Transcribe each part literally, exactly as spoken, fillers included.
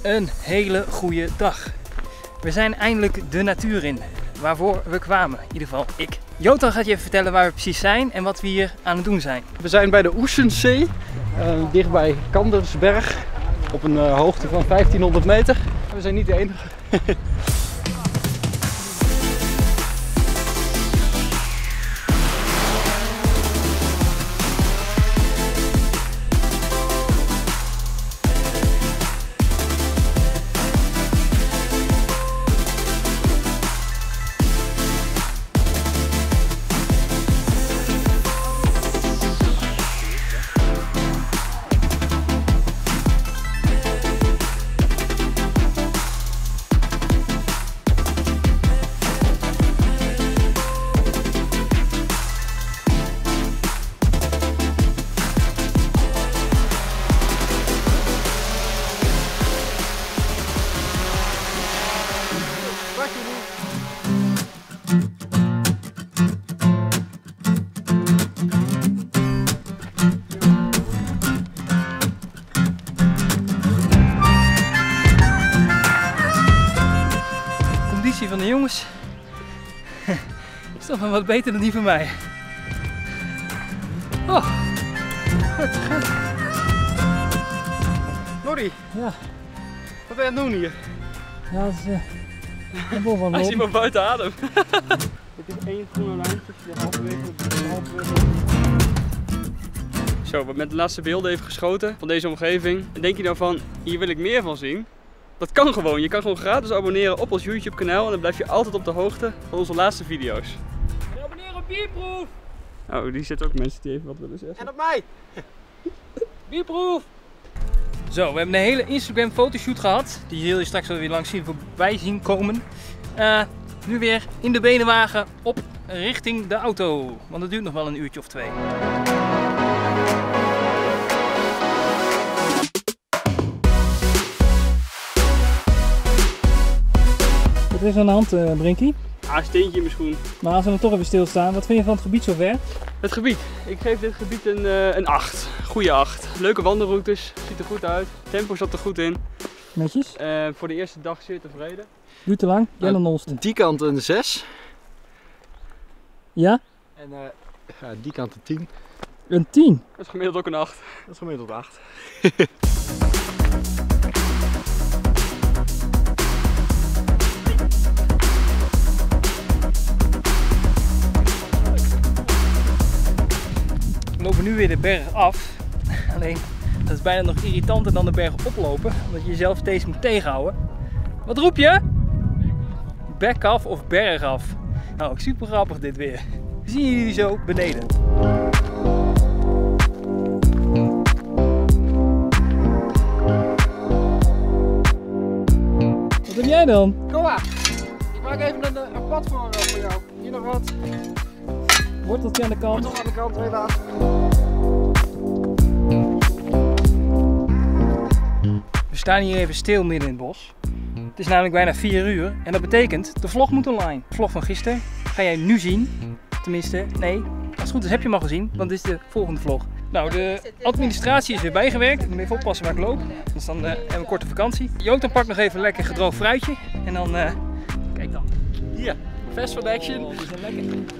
Een hele goede dag. We zijn eindelijk de natuur in, waarvoor we kwamen. In ieder geval ik. Jotan gaat je even vertellen waar we precies zijn en wat we hier aan het doen zijn. We zijn bij de Oeschensee, uh, dichtbij Kandersberg, op een uh, hoogte van vijftienhonderd meter. We zijn niet de enige. Van de jongens is toch wel wat beter dan die van mij. Oh, wat te gek. Norrie, ja. Wat ben je aan het doen hier? Ja, dat is uh, een bol van Hij is maar buiten adem. Dit is één groene lijn tussen de halverwege de halverwege. Zo, we hebben met de laatste beelden even geschoten van deze omgeving. En denk je nou van, hier wil ik meer van zien? Dat kan gewoon. Je kan gewoon gratis abonneren op ons YouTube kanaal en dan blijf je altijd op de hoogte van onze laatste video's. En abonneer op Bierproef! Oh, die zitten ook mensen die even wat willen zeggen. En op mij! Bierproef! Zo, we hebben een hele Instagram fotoshoot gehad. Die zul je straks wel weer langs zien voorbij zien komen. Uh, nu weer in de benenwagen op richting de auto. Want het duurt nog wel een uurtje of twee. Wat is er aan de hand, uh, Brinkie? Ah, steentje in mijn schoen. Maar als we dan toch even stilstaan, wat vind je van het gebied zover? Het gebied? Ik geef dit gebied een, uh, een acht. Goeie acht. Leuke wandelroutes, ziet er goed uit. Tempo zat er goed in. Netjes. Uh, voor de eerste dag zeer tevreden. Duurt te lang? Jij dan Olsten. Die kant een zes. Ja? En uh, ja, die kant een tien. Een tien? Dat is gemiddeld ook een acht. Dat is gemiddeld acht. We lopen nu weer de berg af. Alleen, dat is bijna nog irritanter dan de berg oplopen, omdat je jezelf steeds moet tegenhouden. Wat roep je? Bek af of berg af? Nou, super grappig dit weer. We zien jullie zo beneden. Wat heb jij dan? Kom maar! Ik maak even een, een pad voor, uh, voor jou. Hier nog wat. Worteltje aan de kant. Wortel aan de kant, helaas. We staan hier even stil midden in het bos. Het is namelijk bijna vier uur en dat betekent de vlog moet online. De vlog van gisteren ga jij nu zien. Tenminste, nee, als het goed is heb je hem al gezien, want dit is de volgende vlog. Nou, de administratie is weer bijgewerkt. Ik moet even oppassen waar ik loop. Dus dan uh, hebben we een korte vakantie. Jotan pakt nog even een lekker gedroogd fruitje. En dan, uh, kijk dan. Hier, fast food action. Oh, die zijn lekker.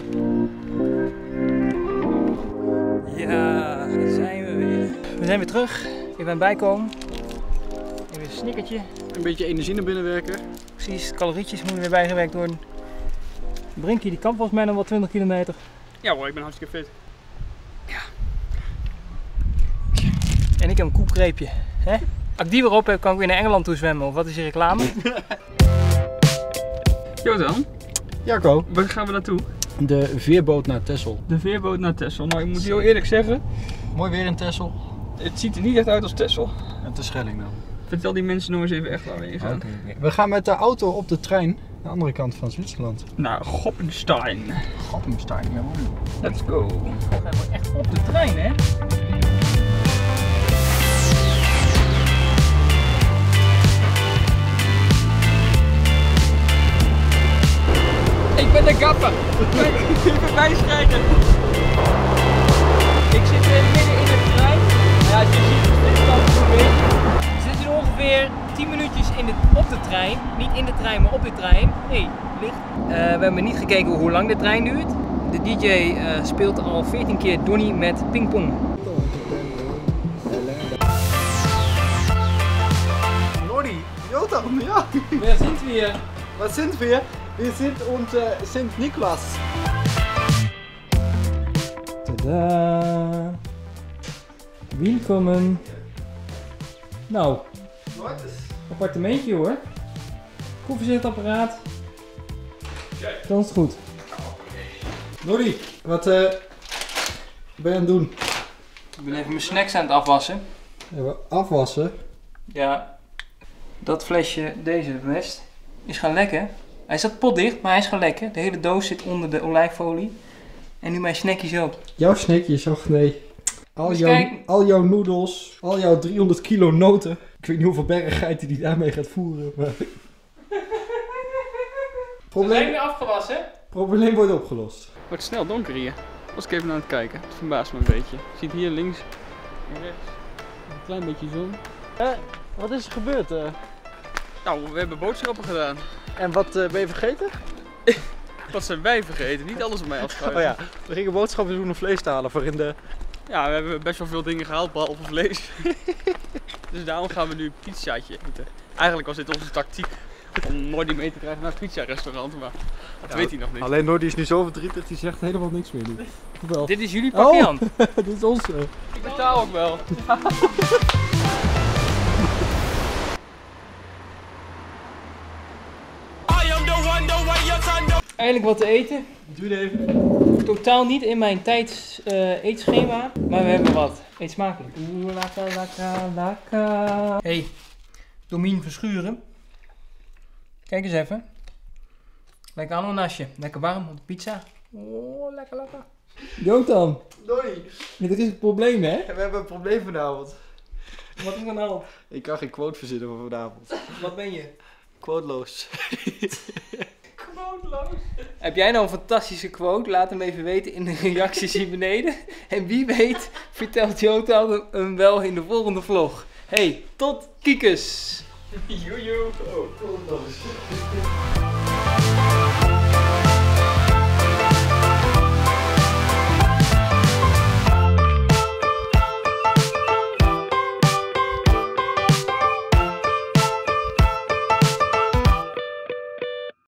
Ja, daar zijn we weer. We zijn weer terug. Even aan het bijkomen. Even een snickertje. Een beetje energie naar binnen werken. Precies, calorietjes moeten weer bijgewerkt worden. Brinkie die kan volgens mij nog wel twintig kilometer. Ja hoor, ik ben hartstikke fit. Ja. En ik heb een koekgreepje. Hè? Als ik die weer op heb, kan ik weer naar Engeland toe zwemmen. Of wat is die reclame? Jotan? Jacco? Waar gaan we naartoe? De veerboot naar Texel. De veerboot naar Texel. Nou, ik moet heel eerlijk zeggen. Mooi weer in Texel. Het ziet er niet echt uit als Texel. En te Schelling dan. Vertel die mensen nog eens even echt waar we heen gaan. Okay, okay. We gaan met de auto op de trein. De andere kant van Zwitserland. Naar Goppenstein. Goppenstein, ja. Let's go. We gaan echt op de trein, hè? Ik ben de gapper. Ik ben bijschrijven. Ik zit weer midden in de trein. Ja, als je ziet, dit is dan een beetje. We zitten nu ongeveer weer tien minuutjes in de, op de trein. Niet in de trein, maar op de trein. Hé, hey, licht. Uh, we hebben niet gekeken hoe lang de trein duurt. De D J uh, speelt al veertien keer Donnie met pingpong. Donnie, Jotam, ja. Wer sind wir? Was sind wir? Wir sind unter Sint Niklas. Tada! Welkom. Nou, appartementje hoor. Koffiezetapparaat. Dan is het goed. Donnie, wat uh, ben je aan het doen? Ik ben even mijn snacks aan het afwassen. Even afwassen. Ja, dat flesje, deze best, is gaan lekken. Hij zat potdicht, maar hij is gaan lekken. De hele doos zit onder de olijfolie. En nu mijn snackjes ook. Jouw snackjes, och nee. Al Dus jouw, kijk. al jouw noedels, al jouw driehonderd kilo noten. Ik weet niet hoeveel berggeiten die daarmee gaat voeren, maar... We zijn Probleem, weer afgewassen. probleem wordt opgelost. Het wordt snel donker hier. Was ik even aan het kijken. Het verbaast me een beetje. Je ziet hier links en rechts een klein beetje zon. Eh, wat is er gebeurd? Uh? Nou, we hebben boodschappen gedaan. En wat uh, ben je vergeten? Wat zijn wij vergeten? Niet alles op mij afschuiven. Oh ja, we gingen boodschappen doen om vlees te halen voor in de... Ja, we hebben best wel veel dingen gehaald, behalve vlees. Dus daarom gaan we nu een pizzaatje eten. Eigenlijk was dit onze tactiek om Nordi mee te krijgen naar het pizza-restaurant, maar dat Ja, weet hij nog niet. Alleen Noordi is nu zo verdrietig, die zegt helemaal niks meer nu. Wel. Dit is jullie pakje Oh. aan. Dit is onze. Ik betaal ook wel. Eindelijk wat te eten. Doe het even. Totaal niet in mijn tijds uh, eetschema, maar we hebben wat. Eet smakelijk. Oeh, lekker, lekker, lekker. Hey, Domien Verschuren. Kijk eens even. Lekker ananasje. Lekker warm op de pizza. Oh, lekker, lekker. Jotam, Donnie, er is een probleem hè? We hebben een probleem vanavond. wat is er nou? Ik kan geen quote verzinnen voor vanavond. Wat ben je? Quoteloos. Heb jij nou een fantastische quote? Laat hem even weten in de reacties hier beneden. En wie weet vertelt Jotam hem wel in de volgende vlog. Hey, tot kiekers! Joejoe. Oh, quoteloos.